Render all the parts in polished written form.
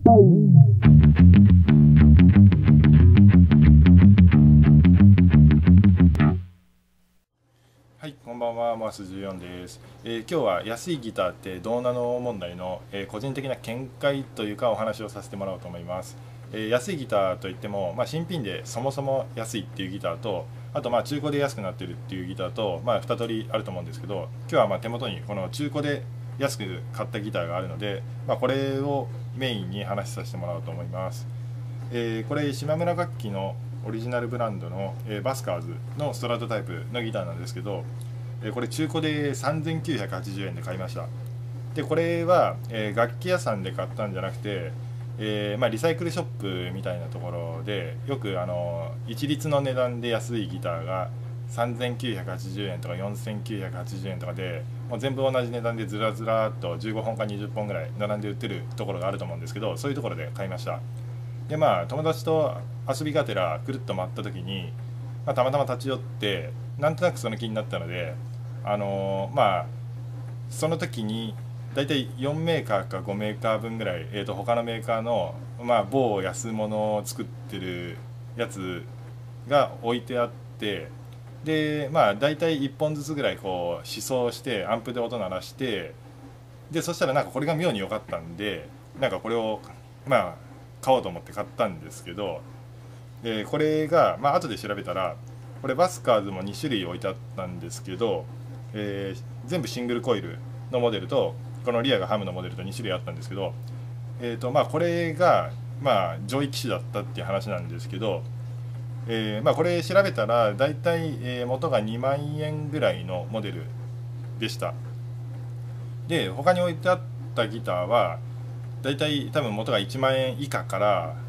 はい、こんばんは、マース14です。今日は安いギターってどうなの問題の、個人的な見解というかお話をさせてもらおうと思います。安いギターといっても、新品でそもそも安いっていうギターと、あと中古で安くなってるっていうギターと、2通りあると思うんですけど、今日は手元にこの中古で安く買ったギターがあるので、これをメインに話させてもらおうと思います。これ島村楽器のオリジナルブランドの、バスカーズのストラトタイプのギターなんですけど、これ中古で3980円で買いました。でこれは、楽器屋さんで買ったんじゃなくて、リサイクルショップみたいなところでよく一律の値段で安いギターが3980円とか4980円とかでもう全部同じ値段でずらずらっと15本か20本ぐらい並んで売ってるところがあると思うんですけど、そういうところで買いました。で友達と遊びがてらくるっと回った時に、たまたま立ち寄ってなんとなくその気になったので、その時にだいたい4メーカーか5メーカー分ぐらい、他のメーカーの、某安物を作ってるやつが置いてあって、でだいたい1本ずつぐらいこう試奏してアンプで音鳴らして、でそしたらこれが妙に良かったんでこれを買おうと思って買ったんですけど、これが後で調べたらこれバスカーズも2種類置いてあったんですけど、全部シングルコイルのモデルとこのリアがハムのモデルと2種類あったんですけど、これが上位機種だったっていう話なんですけど、これ調べたらだいたい元が2万円ぐらいのモデルでした。で他に置いてあったギターはだいたい多分元が1万円以下から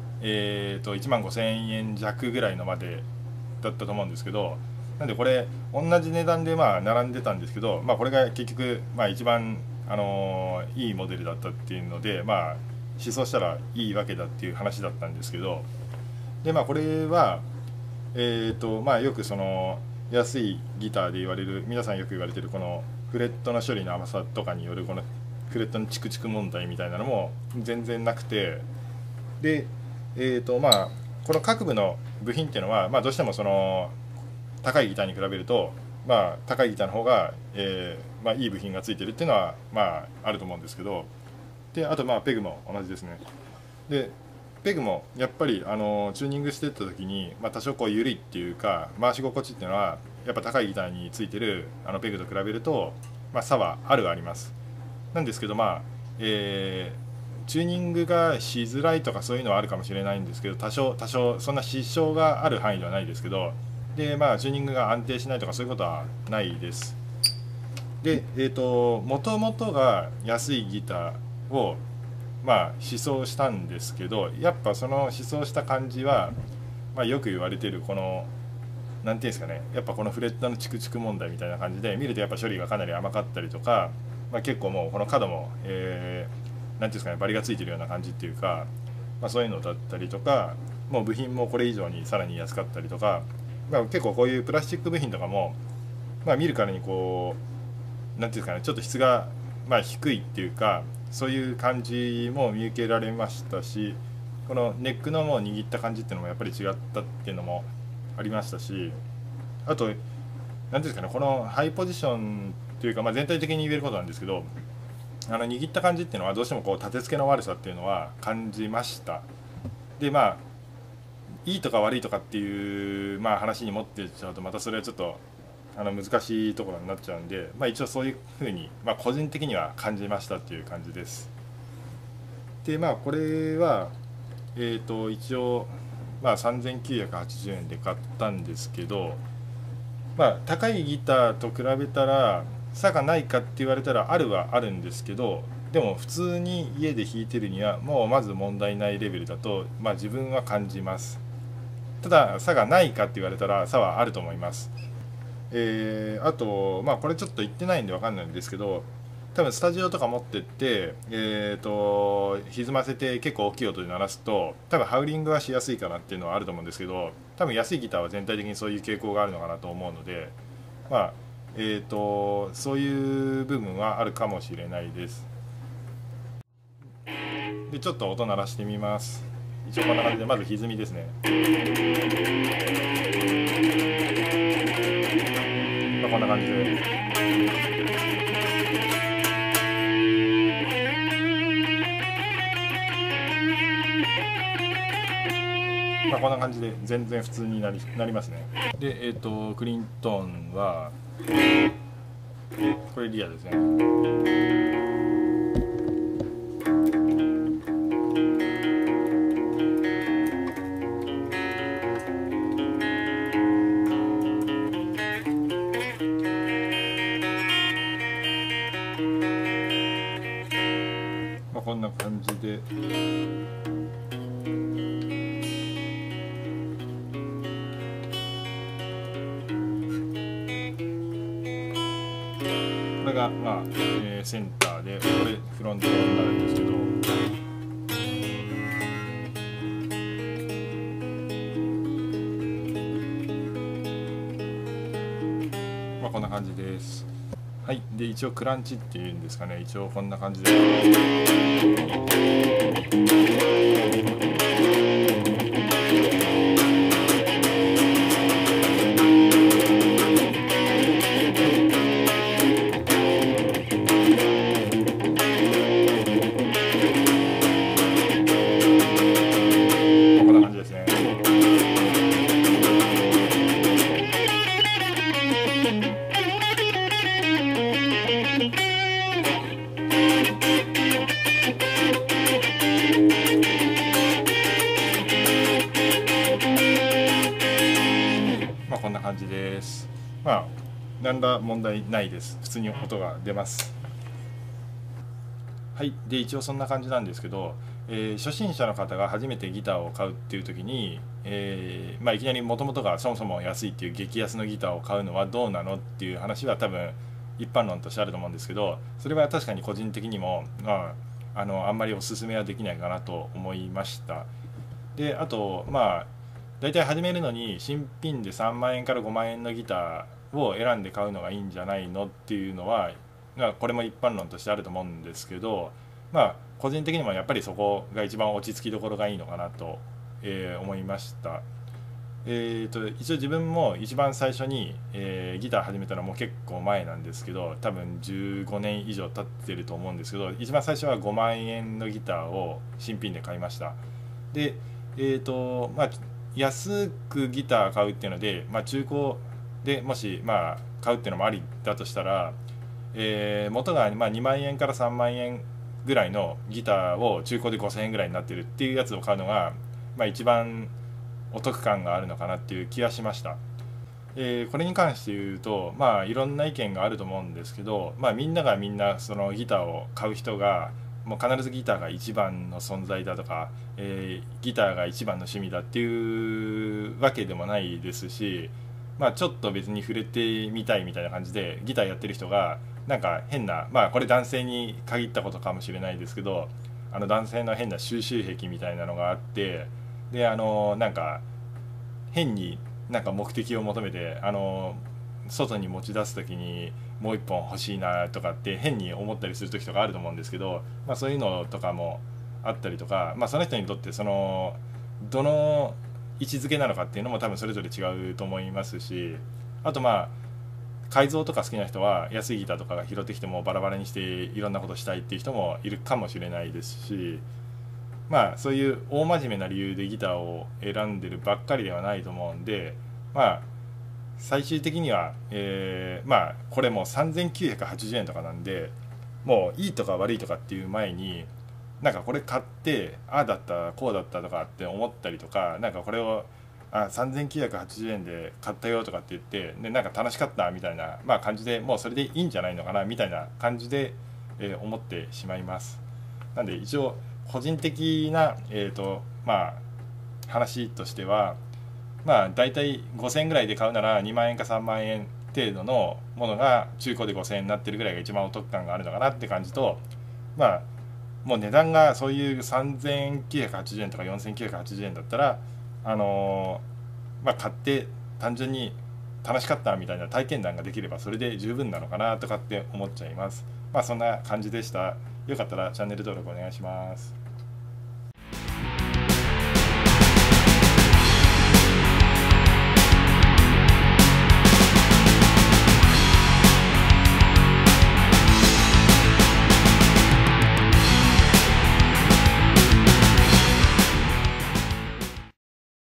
、1万5千円弱ぐらいのまでだったと思うんですけど、なんでこれ同じ値段で並んでたんですけど、これが結局一番、いいモデルだったっていうので試奏したらいいわけだっていう話だったんですけど、でこれはよくその安いギターで言われる、皆さんよく言われてるこのフレットの処理の甘さとかによるこのフレットのチクチク問題みたいなのも全然なくて、でこの各部の部品っていうのは、どうしてもその高いギターに比べると、高いギターの方が、いい部品がついてるっていうのは、あると思うんですけど、であとペグも同じですね。でペグもやっぱりチューニングしていった時に、多少こう緩いっていうか回し心地っていうのはやっぱ高いギターについてるペグと比べると、差はあります。なんですけどチューニングがしづらいとかそういうのはあるかもしれないんですけど、多少そんな支障がある範囲ではないですけど、でチューニングが安定しないとかそういうことはないです。でもともとが安いギターを試奏したんですけど、やっぱその試奏した感じは、よく言われてるこのなんていうんですかね、やっぱこのフレットのチクチク問題みたいな感じで見るとやっぱ処理がかなり甘かったりとか、結構もうこの角も、なんていうんですかね、バリがついてるような感じっていうか、そういうのだったりとか、もう部品もこれ以上にさらに安かったりとか、結構こういうプラスチック部品とかも、見るからにこうなんていうんですかね、ちょっと質が低いっていうか、そういう感じも見受けられましたし、このネックのもう握った感じっていうのもやっぱり違ったっていうのもありましたし、あと何ていうんですかね、このハイポジションというか、全体的に言えることなんですけど、握った感じっていうのはどうしてもこう立て付けの悪さっていうのは感じました。でいいとか悪いとかっていう、話に持っていっちゃうとまたそれはちょっと難しいところになっちゃうんで、一応そういうふうに、個人的には感じましたっていう感じです。でこれは一応3980円で買ったんですけど、高いギターと比べたら差がないかって言われたらあるはあるんですけど、でも普通に家で弾いてるにはもうまず問題ないレベルだと、自分は感じます。ただ差がないかって言われたら差はあると思います。あとこれちょっと言ってないんで分かんないんですけど、多分スタジオとか持ってって、歪ませて結構大きい音で鳴らすと多分ハウリングはしやすいかなっていうのはあると思うんですけど、多分安いギターは全体的にそういう傾向があるのかなと思うので、そういう部分はあるかもしれないです。 でちょっと音鳴らしてみます。一応こんな感じで、まず歪みですね。こんな感じで、こんな感じで全然普通になりますね。でクリントーンはこれリアですね。こんな感じで、これが、センターで、これフロントになるんですけど、こんな感じです。はい、で一応クランチっていうんですかね、一応こんな感じで。こんな感じですね。こんな感じです。何ら問題ないです。普通に音が出ます。はい、で一応そんな感じなんですけど、初心者の方が初めてギターを買うっていう時に、いきなりもともとがそもそも安いっていう激安のギターを買うのはどうなのっていう話は多分一般論としてあると思うんですけど、それは確かに個人的にも、あんまりおすすめはできないかなと思いました。であと大体始めるのに新品で3万円から5万円のギターを選んで買うのがいいんじゃないのっていうのは、これも一般論としてあると思うんですけど、個人的にもやっぱりそこが一番落ち着きどころがいいのかなと、思いました。一応自分も一番最初に、ギター始めたのも結構前なんですけど、多分15年以上経ってると思うんですけど、一番最初は5万円のギターを新品で買いました。で安くギター買うっていうので、中古でもし買うっていうのもありだとしたら、元が2万円から3万円ぐらいのギターを中古で5000円ぐらいになってるっていうやつを買うのが、一番お得感があるのかなっていう気がしました。これに関して言うと、いろんな意見があると思うんですけど、みんながみんなそのギターを買う人がもう必ずギターが一番の存在だとか、ギターが一番の趣味だっていうわけでもないですし、ちょっと別に触れてみたいみたいな感じでギターやってる人がなんか変な、これ男性に限ったことかもしれないですけど、男性の変な収集癖みたいなのがあって、でなんか変になんか目的を求めて外に持ち出す時にもう一本欲しいなとかって変に思ったりする時とかあると思うんですけど、そういうのとかもあったりとか、その人にとってどの位置づけなのかっていうのも多分それぞれ違うと思いますし、あと改造とか好きな人は安いギターとかが拾ってきてもバラバラにしていろんなことしたいっていう人もいるかもしれないですし、そういう大真面目な理由でギターを選んでるばっかりではないと思うんで、最終的には、これもう3980円とかなんで、もういいとか悪いとかっていう前になんかこれ買ってああだったこうだったとかって思ったりとか、なんかこれを3980円で買ったよとかって言ってでなんか楽しかったみたいな、感じでもうそれでいいんじゃないのかなみたいな感じで、思ってしまいます。なんで一応個人的な、話としては、だいたい5000円ぐらいで買うなら2万円か3万円程度のものが中古で5000円になってるぐらいが一番お得感があるのかなって感じと、もう値段がそういう3980円とか4980円だったら買って単純に楽しかったみたいな体験談ができればそれで十分なのかなとかって思っちゃいます。そんな感じでした。よかったらチャンネル登録お願いします。